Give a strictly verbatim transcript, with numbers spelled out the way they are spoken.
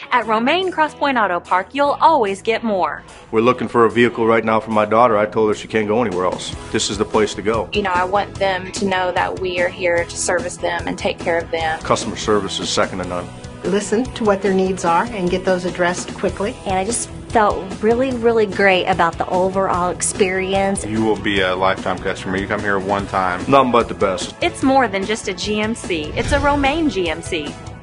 At Romaine Crosspoint Auto Park, you'll always get more. We're looking for a vehicle right now for my daughter. I told her she can't go anywhere else. This is the place to go. You know, I want them to know that we are here to service them and take care of them. Customer service is second to none. Listen to what their needs are and get those addressed quickly. And I just felt really, really great about the overall experience. You will be a lifetime customer. You come here one time. Nothing but the best. It's more than just a G M C. It's a Romaine G M C.